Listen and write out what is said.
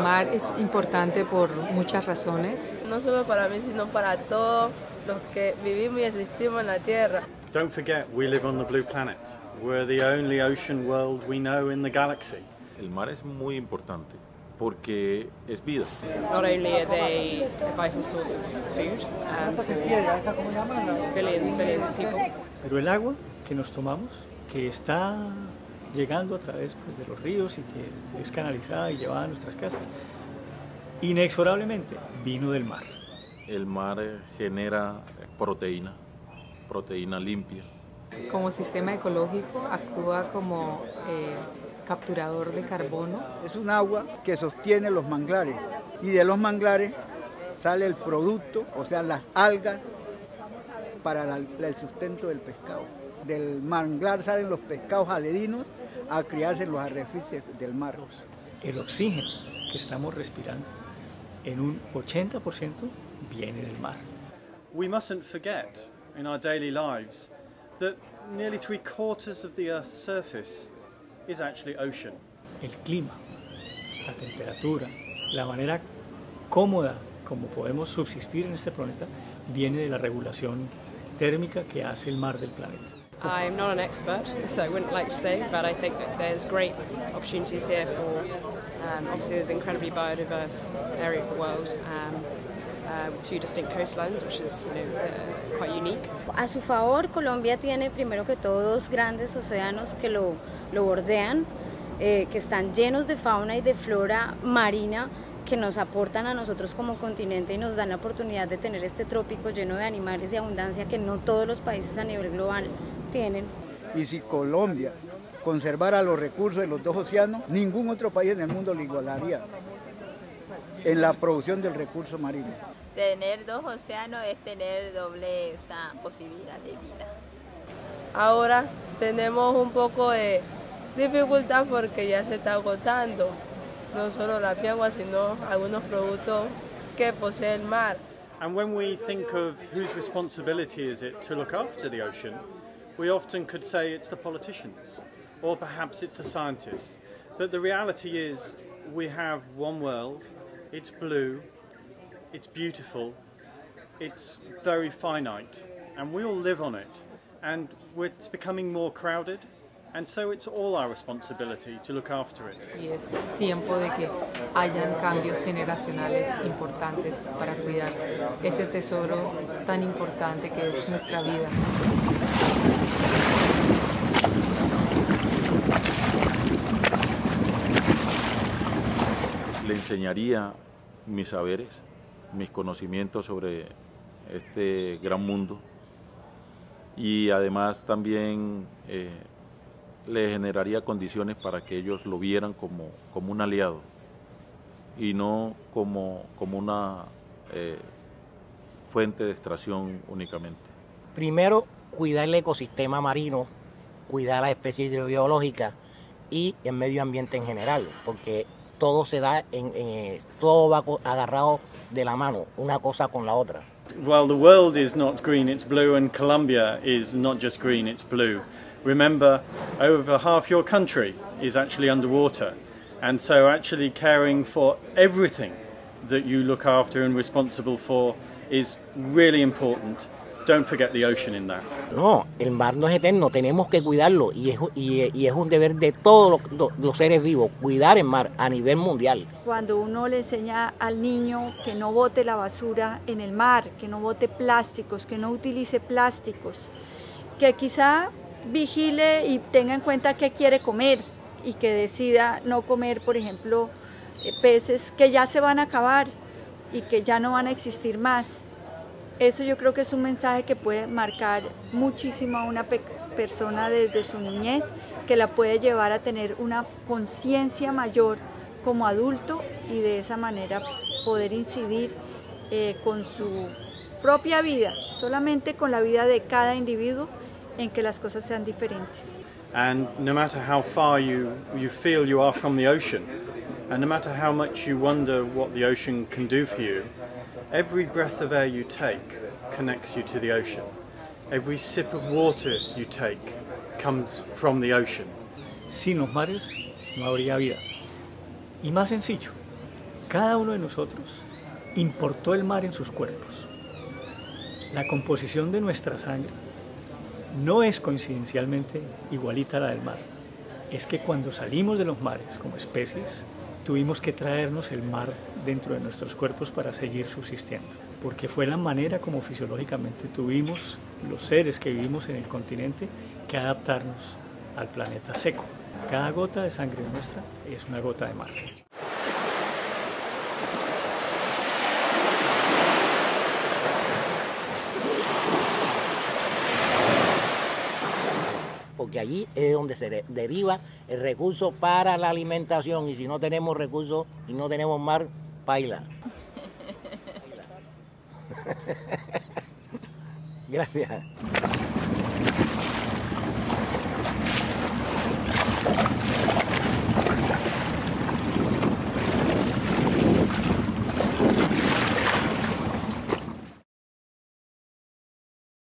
mar es importante por muchas razones. No solo para mí, sino para todos los que vivimos y existimos en la Tierra. Don't forget, we live on the blue planet. We're the only ocean world we know in the galaxy. El mar es muy importante porque es vida. Not only are they a vital source of food for billions and billions of people. Pero el agua que nos tomamos, que está llegando a través pues, de los ríos y que es canalizada y llevada a nuestras casas, inexorablemente vino del mar. El mar genera proteína limpia. Como sistema ecológico actúa como capturador de carbono. Es un agua que sostiene los manglares y de los manglares sale el producto, o sea, las algas para el sustento del pescado. Del manglar salen los pescados aledinos a criarse en los arrecifes del mar. El oxígeno que estamos respirando en un 80% viene del mar. We mustn't forget in our daily lives that nearly 3/4 of the Earth's surface is actually ocean. El clima, la temperatura, la manera cómoda como podemos subsistir en este planeta viene de la regulación térmica que hace el mar del planeta. I'm not an expert, so I wouldn't like to say, but I think that there's great opportunities here for, obviously there's an incredibly biodiverse area of the world, with two distinct coastlines, which is quite unique. A su favor, Colombia tiene primero que todo dos grandes océanos que lo bordean, que están llenos de fauna y de flora marina que nos aportan a nosotros como continente y nos dan la oportunidad de tener este trópico lleno de animales y abundancia que no todos los países a nivel global tienen. Y si Colombia conservara los recursos de los dos océanos, ningún otro país en el mundo lo igualaría en la producción del recurso marino. Tener dos océanos es tener doble posibilidad de vida. Ahora tenemos un poco de dificultad porque ya se está agotando no solo la piagua, sino algunos productos que posee el mar. And when we think of whose responsibility is it to look after the ocean, we often could say it's the politicians, or perhaps it's the scientists. But the reality is we have one world, it's blue, it's beautiful, it's very finite, and we all live on it. And it's becoming more crowded, and so it's all our responsibility to look after it. Y es tiempo de que hayan cambios generacionales importantes para cuidar ese tesoro tan importante que es nuestra vida. Le enseñaría mis saberes, mis conocimientos sobre este gran mundo y además también le generaría condiciones para que ellos lo vieran como un aliado y no como una fuente de extracción únicamente. Primero, cuidar el ecosistema marino, cuidar las especies hidrobiológicas y el medio ambiente en general, porque todo se da, todo va agarrado de la mano, una cosa con la otra. Well, the world is not green, it's blue, and Colombia is not just green, it's blue. Remember, over half your country is actually underwater, and so actually caring for everything that you look after and responsible for is really important. Don't forget the ocean in that. No, el mar no es eterno, tenemos que cuidarlo y es un deber de todos los seres vivos, cuidar el mar a nivel mundial. Cuando uno le enseña al niño que no bote la basura en el mar, que no bote plásticos, que no utilice plásticos, que quizá vigile y tenga en cuenta qué quiere comer y que decida no comer, por ejemplo, peces que ya se van a acabar y que ya no van a existir más. Eso yo creo que es un mensaje que puede marcar muchísimo a una persona desde su niñez, que la puede llevar a tener una conciencia mayor como adulto y de esa manera poder incidir con su propia vida, solamente con la vida de cada individuo, en que las cosas sean diferentes. And no matter how far you feel you are from the ocean, and no matter how much you wonder what the ocean can do for you, every breath of air you take connects you to the ocean. Every sip of water you take comes from the ocean. Sin los mares no habría vida. Y más sencillo, Cada uno de nosotros importó el mar en sus cuerpos. La composición de nuestra sangre no es coincidencialmente igualita a la del mar. Es que cuando salimos de los mares como especies, tuvimos que traernos el mar dentro de nuestros cuerpos para seguir subsistiendo, porque fue la manera como fisiológicamente tuvimos los seres que vivimos en el continente que adaptarnos al planeta seco. Cada gota de sangre nuestra es una gota de mar. Porque allí es donde se deriva el recurso para la alimentación, y si no tenemos recursos y no tenemos mar, paila. Gracias.